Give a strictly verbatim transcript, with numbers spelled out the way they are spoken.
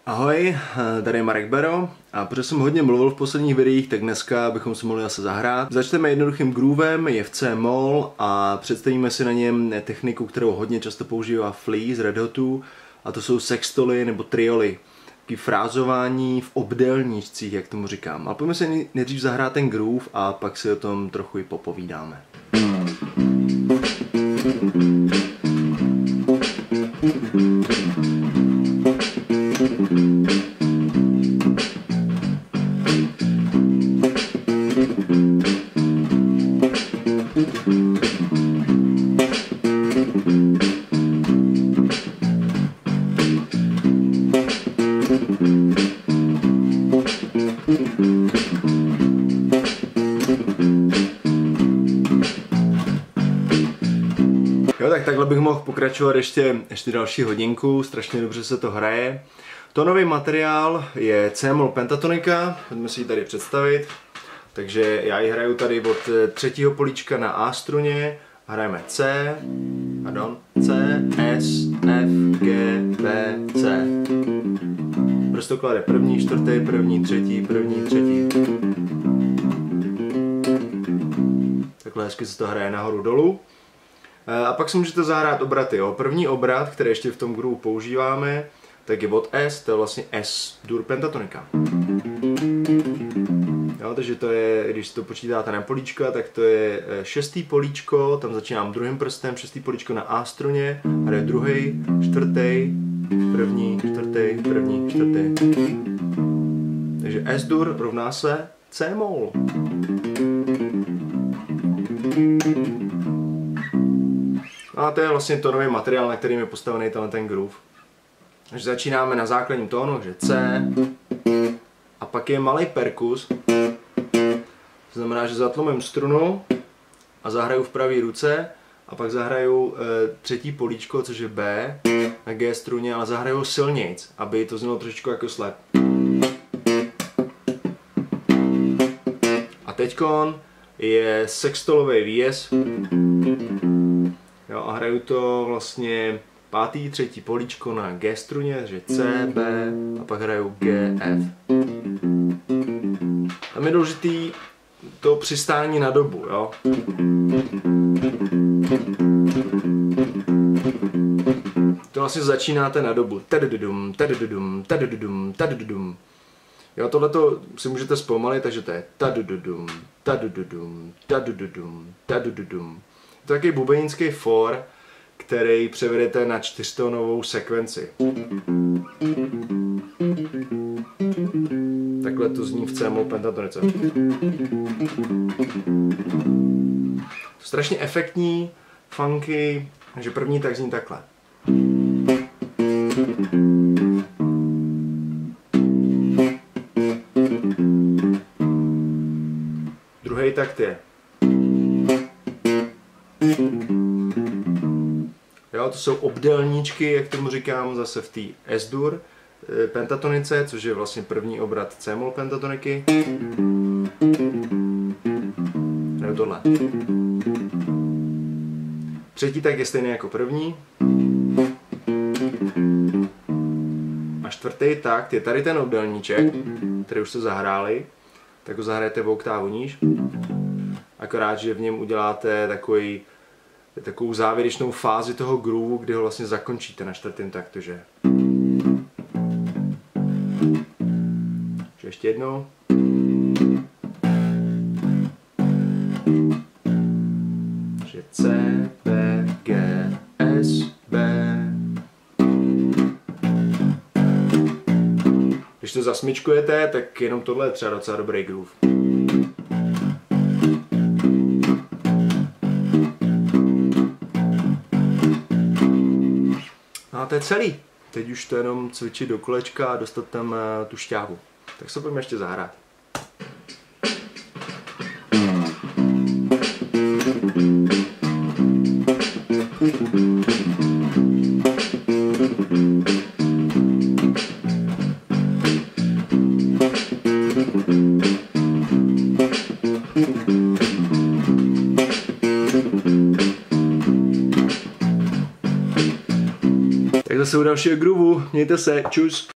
Ahoj, tady je Marek Bero a protože jsem hodně mluvil v posledních videích, tak dneska bychom si mohli zase zahrát. Začneme jednoduchým groovem, je v C-moll a představíme si na něm techniku, kterou hodně často používá Flea z Red Hotu, a to jsou sextoly nebo trioly. Taký frázování v obdélníčcích, jak tomu říkám. Ale pojďme si nejdřív zahrát ten groove a pak si o tom trochu i popovídáme. Jo, tak takhle bych mohl pokračovat ještě, ještě další hodinku, strašně dobře se to hraje. Tónový materiál je C-moll pentatonika, pojďme si ji tady představit. Takže já ji hraju tady od třetího políčka na A struně, hrajeme C, pardon, C, S, F, G, B, C. Prostoklad je první, čtvrtý, první, třetí, první, třetí. Takhle hezky se to hraje nahoru dolů. A pak si můžete zahrát obraty. Jo. První obrat, který ještě v tom groove používáme, tak je od S, to je vlastně S-dur pentatonika. Jo, takže to je, když to počítáte na políčka, tak to je šestý políčko, tam začínám druhým prstem, šestý políčko na A struně, a je druhý, čtvrtý, první, čtvrtý, první, čtvrtý. Takže S-dur rovná se C-moll. A to je vlastně tónový materiál, na kterým je postavený ten groove. Takže začínáme na základním tónu, že C, a pak je malý perkus, to znamená, že zatlumím strunu a zahraju v pravé ruce, a pak zahraju e, třetí políčko, což je B, na G struně, ale zahraju silnějc, aby to znělo trošičku jako slap. A teďkon je sextolový výjezd. Jo, a hraju to vlastně pátý, třetí políčko na G struně, takže C, B, a pak hraju G, F. Tam je důležitý to přistání na dobu, jo. To vlastně začínáte na dobu. Tadadudum, tadadudum, tadadudum, tadadudum. Jo, tohleto si můžete zpomalit, takže to je tadadudum, tadadudum, tadadudum, tadadudum. To je takový bubeninský for, který převedete na čtyřtónovou sekvenci. Takhle to zní v C-moll pentatonice. Strašně efektní, funky, takže první tak zní takhle. Druhý takt je. Jo, to jsou obdélníčky, jak tomu říkám, zase v té S-dur pentatonice, což je vlastně první obrat C-moll pentatoniky. Nebo tohle. Třetí tak je stejný jako první. A čtvrtý takt je tady ten obdélníček, který už jste zahráli, tak ho zahrajete v oktávu níž. Akorát, že v něm uděláte takový, takovou závěrečnou fázi toho groove, kdy ho vlastně zakončíte na čtvrtém taktu, že? Ještě jednou. Že C, B, G, S, B. Když to zasmičkujete, tak jenom tohle je třeba docela dobrý groove. No a to je celý. Teď už to jenom cvičit do kolečka a dostat tam tu šťávu. Tak se pojďme ještě zahrát. Tak zase u dalšího grooveu. Mějte se, čus.